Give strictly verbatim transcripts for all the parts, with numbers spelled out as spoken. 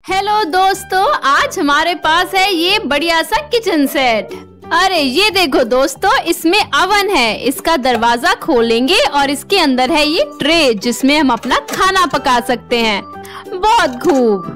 Hello दोस्तों, आज हमारे पास है ये बढ़िया सा किचन सेट। अरे ये देखो दोस्तों, इसमें अवन है। इसका दरवाजा खोलेंगे और इसके अंदर है ये ट्रे जिसमें हम अपना खाना पका सकते हैं। बहुत खूब।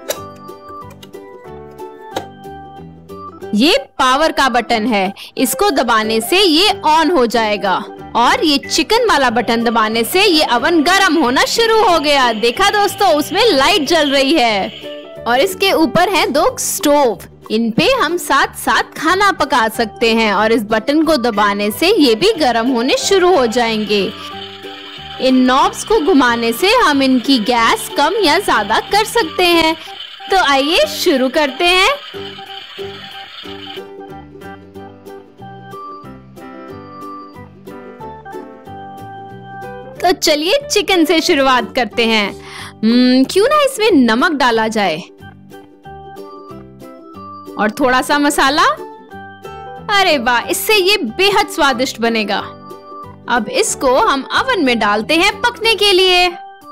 ये पावर का बटन है, इसको दबाने से ये ऑन हो जाएगा और ये चिकन वाला बटन दबाने से ये अवन गर्म होना शुरू हो गया। देखा दोस्तों, उसमें लाइट जल रही है। और इसके ऊपर है दो स्टोव, इन पे हम साथ साथ खाना पका सकते हैं और इस बटन को दबाने से ये भी गर्म होने शुरू हो जाएंगे। इन नॉब्स को घुमाने से हम इनकी गैस कम या ज्यादा कर सकते हैं। तो आइए शुरू करते हैं। तो चलिए चिकन से शुरुआत करते हैं। क्यों ना इसमें नमक डाला जाए और थोड़ा सा मसाला। अरे वाह, इससे ये बेहद स्वादिष्ट बनेगा। अब इसको हम अवन में डालते हैं पकने के लिए।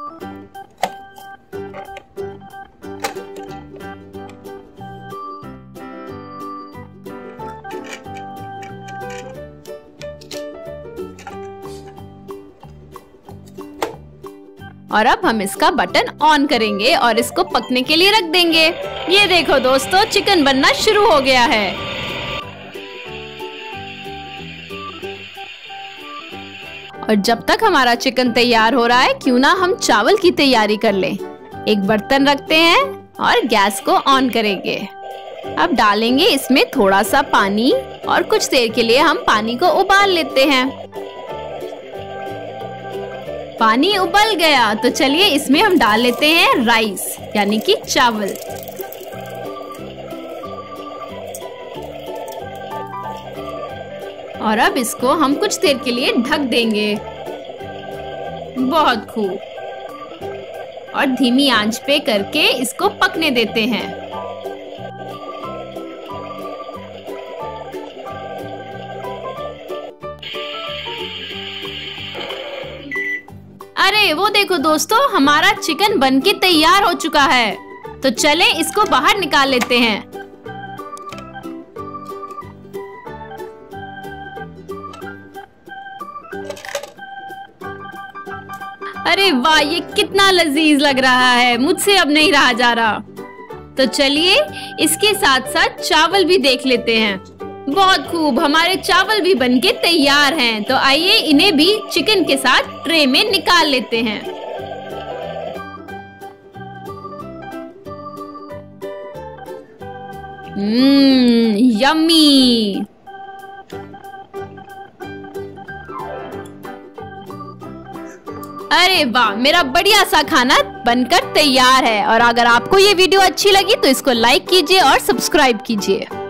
और अब हम इसका बटन ऑन करेंगे और इसको पकने के लिए रख देंगे। ये देखो दोस्तों, चिकन बनना शुरू हो गया है। और जब तक हमारा चिकन तैयार हो रहा है, क्यों ना हम चावल की तैयारी कर लें। एक बर्तन रखते हैं और गैस को ऑन करेंगे। अब डालेंगे इसमें थोड़ा सा पानी और कुछ देर के लिए हम पानी को उबाल लेते हैं। पानी उबल गया तो चलिए इसमें हम डाल लेते हैं राइस यानी कि चावल। और अब इसको हम कुछ देर के लिए ढक देंगे। बहुत खूब। और धीमी आंच पे करके इसको पकने देते हैं। अरे वो देखो दोस्तों, हमारा चिकन बनके तैयार हो चुका है। तो चले इसको बाहर निकाल लेते हैं। अरे वाह, ये कितना लजीज लग रहा है, मुझसे अब नहीं रहा जा रहा। तो चलिए इसके साथ साथ चावल भी देख लेते हैं। बहुत खूब, हमारे चावल भी बनके तैयार हैं। तो आइए इन्हें भी चिकन के साथ ट्रे में निकाल लेते हैं। हम्म, यम्मी। अरे वाह, मेरा बढ़िया सा खाना बनकर तैयार है। और अगर आपको ये वीडियो अच्छी लगी तो इसको लाइक कीजिए और सब्सक्राइब कीजिए।